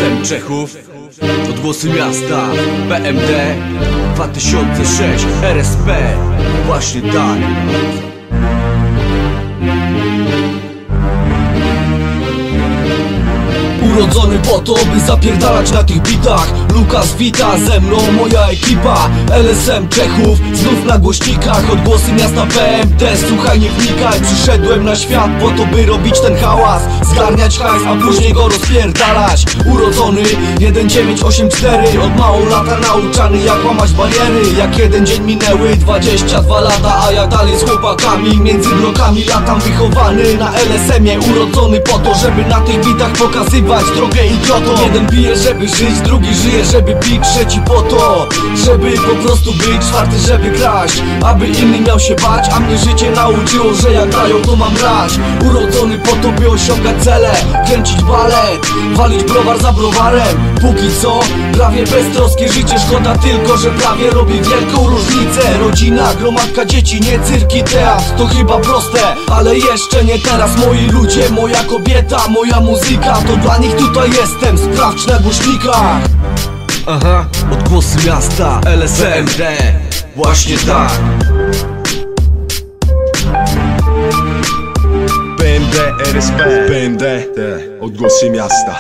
LSM Czechów, odgłosy miasta, BMD 2006, RSP, właśnie tak. Urodzony po to, by zapierdalać na tych bitach. Lukas wita ze mną, moja ekipa LSM Czechów, znów na głośnikach. Odgłosy miasta BMD, słuchaj, nie wnikaj. Przyszedłem na świat po to, by robić ten hałas, zgarniać hajs, a później go rozpierdalać. Urodzony 1984, od mało lata nauczany jak łamać bariery. Jak jeden dzień minęły 22 lata, a ja dalej z chłopakami między blokami latam. Wychowany na LSM-ie, urodzony po to, żeby na tych bitach pokazywać drogę idiotom. Jeden pije, żeby żyć, drugi żyje, żeby pić, trzeci po to, żeby po prostu być, czwarty, żeby kraść, aby inny miał się bać. A mnie życie nauczyło, że jak grają, to mam grać. Urodzony po to, by osiągać cele, kręcić balet, walić browar za browarem. Póki co, prawie beztroskie życie, szkoda tylko, że prawie robi wielką różnicę. Rodzina, gromadka dzieci, nie cyrki, teatr, to chyba proste, ale jeszcze nie teraz. Moi ludzie, moja kobieta, moja muzyka, to dla nich tutaj jestem, sprawdź na głośnikach. Aha, odgłosy miasta, LSMD, właśnie tak. BMD, RSP, BMD, odgłosy miasta.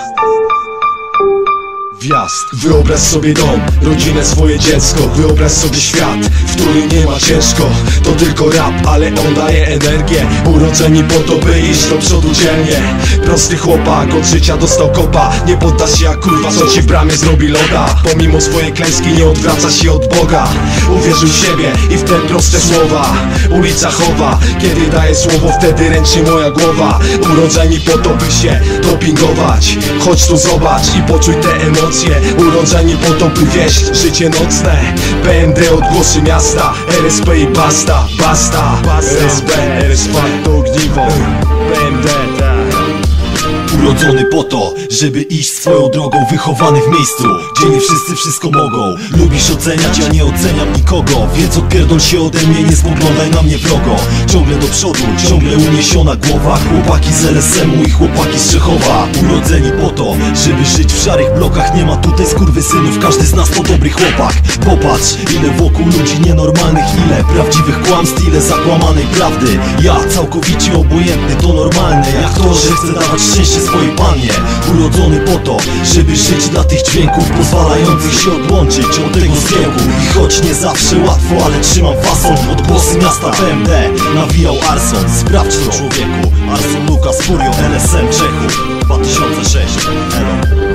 Wjazd. Wyobraź sobie dom, rodzinę, swoje dziecko. Wyobraź sobie świat, w którym nie ma ciężko. To tylko rap, ale on daje energię. Urodzeni po to, by iść do przodu dzielnie. Prosty chłopak, od życia dostał kopa. Nie podda się jak kurwa, co ci w bramie zrobi loda. Pomimo swojej klęski nie odwraca się od Boga. Uwierzył w siebie i w te proste słowa. Ulica chowa, kiedy daje słowo, wtedy ręcznie moja głowa. Urodzeni po to, by się dopingować. Chodź tu zobacz i poczuj te emocje. Urodzeni po to, by wieść życie nocne. BMD, odgłosy miasta, RSP i basta, basta. RSP to ogniwo. BMD, urodzony po to, żeby iść swoją drogą. Wychowany w miejscu, gdzie nie wszyscy wszystko mogą. Lubisz oceniać, ja nie oceniam nikogo. Więc odpierdol się ode mnie, nie spoglądaj na mnie wrogo. Ciągle do przodu, ciągle uniesiona głowa. Chłopaki z LSM-u i chłopaki z Czechowa. Urodzeni po to, żeby żyć w szarych blokach. Nie ma tutaj skurwysynów, każdy z nas to dobry chłopak. Popatrz, ile wokół ludzi nienormalnych, ile prawdziwych kłamstw, ile zakłamanej prawdy. Ja całkowicie obojętny, to normalne, jak to, że chcę dawać szczęście swojej pannie. Urodzony po to, żeby żyć dla tych dźwięków pozwalających się odłączyć od tego zgiełku. I choć nie zawsze łatwo, ale trzymam fason. Odgłosy miasta BMD, nawijał Arson. Sprawdź to, człowieku. Arson, Lukas, Furio, LSM Czechów 2006. Elo.